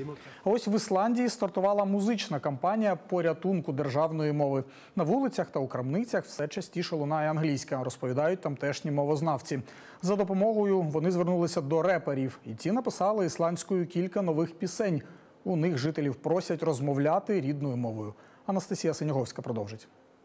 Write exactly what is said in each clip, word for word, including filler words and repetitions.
Ось в Ісландії стартувала музична кампанія порятунку державної мови. На вулицях та у крамницях все частіше лунає англійська, розповідають тамтешні мовознавці. За допомогою вони звернулися до реперів, і ті написали ісландською кілька нових пісень. У них жителів просять розмовляти рідною мовою. Анастасія Синяговська продовжить.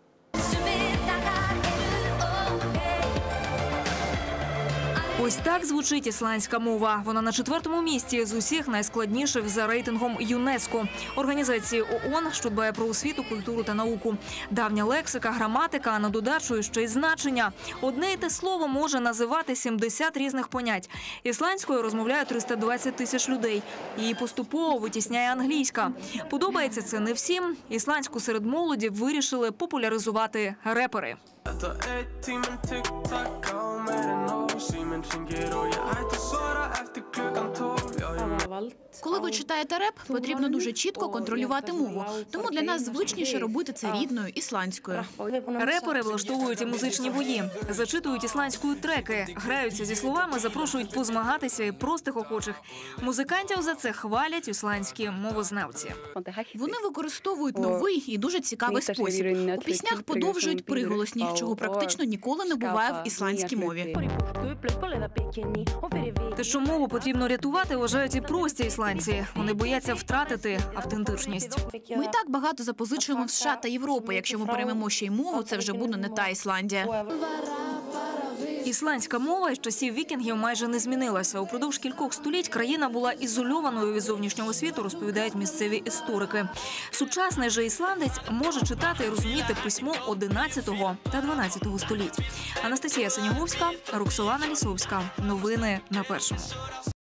Ось так звучить ісландська мова. Вона на четвертому місці з усіх найскладніших за рейтингом ЮНЕСКО – організації ООН, що дбає про освіту, культуру та науку. Давня лексика, граматика, а на додачу ще й значення. Одне й те слово може називати сімдесят різних понять. Ісландською розмовляє триста двадцять тисяч людей. Її поступово витісняє англійська. Подобається це не всім. Ісландську серед молоді вирішили популяризувати репери. Коли ви читаєте реп, потрібно дуже чітко контролювати мову. Тому для нас звичніше робити це рідною ісландською. Репери влаштовують і музичні бої, зачитують ісландською треки, граються зі словами, запрошують позмагатися і простих охочих. Музикантів за це хвалять ісландські мовознавці. Вони використовують новий і дуже цікавий спосіб. У піснях подовжують приголосні, чого практично ніколи не буває в ісландській мові. Те, що мову потрібно рятувати, вважають і прості ісландці. Вони бояться втратити автентичність. Ми і так багато запозичуємо в США та Європи. Якщо ми переймемо ще й мову, це вже буде не та Ісландія. Ісландська мова із часів вікінгів майже не змінилася. Упродовж кількох століть країна була ізольованою від зовнішнього світу, розповідають місцеві історики. Сучасний же ісландець може читати і розуміти письмо одинадцятого та дванадцятого століть. Анастасія Синяговська, Роксолана Лісовська. Новини на Першому.